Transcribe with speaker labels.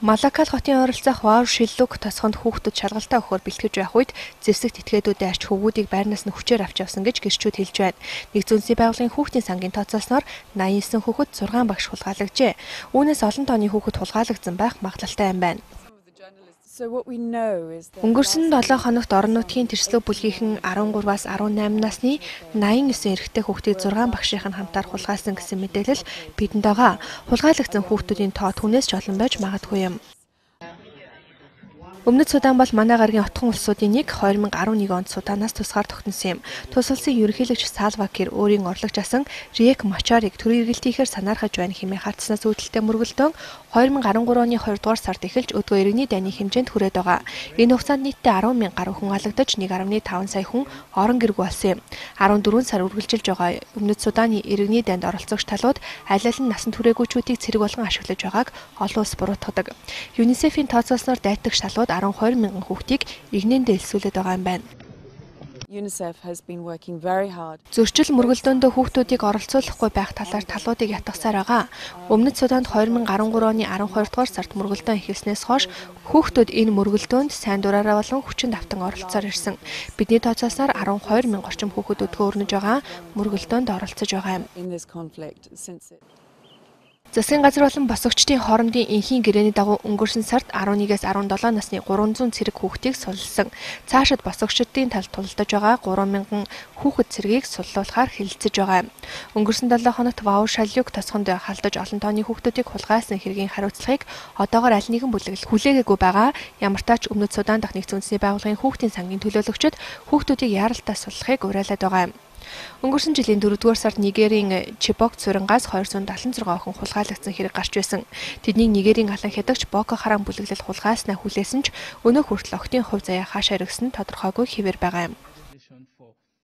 Speaker 1: Малакал хотын ойролцоох Ваур шиллүг тосгонд хүүхдүүд шалгалтаа өгөхөөр бэлтгэж байх үед зэвсэгт этгээдүүдээ арч хөвгүүдийг байрнаас нь хүчээр авч явсан гэж гэрчүүд хэлж байна. Нэгдсэн улсын байгууллагын хүүхдийн сангийн тооцоолсноор 89 хүүхэд 6 багш хулгайлагжээ. Үүнээс олон тооны хүүхэд хулгайлагдсан байх магадлалтай юм байна. Өнгөрсөн 7 хоногт орон нутгийн тэрслэг бүлгийнхэн 13-аас 18 насны 89 эрэгтэй хүүхдийг 6 багшийн хамтаар хулгайлсан гэсэн мэдээлэл бидэнд байгаа. Хулгайлагдсан хүүхдүүдийн тоо түүнээс ч олон байж магадгүй юм. Өмнөд Судан бол манай гарагийн отхон улсуудын нэг 2011 онд Суданаас тусгаар тогтносон юм. Тус улсын ерөнхийлөгч Салва Кир өөрийн орлогч асан Риек Мачарыг төрийн эргэлтийхээр санаархаж байна хэмээн хатснаас үүдэлтэй мөргөлдөөн 2013 оны 2 дугаар сард эхэлж өдгөө иргэний дайны хэмжээнд хүрээд байгаа. Энэ хугацаанд нийтдээ 10 мянган гаруй хүн алагдаж 1.5 сая хүн орон гэргүй болсон юм. 14 сар үргэлжилж байгаа Өмнөд Суданы иргэний дайнд оролцогч талууд аль аль нь насан туршигчдийг цэрэг болгон ашиглаж байгааг олон улс буруутгадаг. ЮНИСЕФ-ийн тооцоолсноор дайтагч талууд 12 мянган хүүхдийг игнэндээ элсүүлээд байгаа юм байна. Зөрчил мөргөлдөөндөө хүүхдүүдийг оролцуулахгүй байх талаар талуудыг ятгахсаар байгаа. Өмнөд Суданд 2013 оны 12 дугаар сард мөргөлдөөн эхэлснээс хойш хүүхдүүд энэ мөргөлдөөнд сайн дураараа болон хүчинд автан оролцоор ирсэн. Бидний тооцоосноор 12 мянга орчим хүүхэд өдгөө өрнөж байгаа мөргөлдөөнд оролцож байгаа юм. Засгийн газар болон босгочдын хоорондын энхийн гэрээний дагуу өнгөрсөн сард 11-ээс 17 насны 300 цэрэг хүүхдийг суллсан. Цаашид босгочдын талд тулдаж байгаа 3000 хүүхэд цэрэгийг суллуулахаар хэлэлцэж байгаа юм. Өнгөрсөн 7 хоногт Ваур шиллүг тосгонд халдаж олон тооны хүүхдүүдийг хулгайлсан хэргийн хариуцлагыг одоогоор аль нэгэн бүлэгэл хүлээгээгүй байгаа. Ямар ч тач Өмнөд Судан дахь нэгдсэн үндэсний байгууллагын хүүхдийн сангийн төлөөлөгчид хүүхдүүдийг яаралтай суллахыг уриалаад байгаа юм. Өнгөрсөн жилийн 4-р сард Нигерийн Чибок цурингаас 276 охин хулгайлагдсан хэрэг гарч байсан. Тэднийг Нигерийн галан хядагч Боко Харам бүлэглэл хулгайлснаа хүлээсэн ч өнөө хүртэл охидын хувь заяа хаашаа иргэсэн тодорхойгүй хэвээр байгаа юм.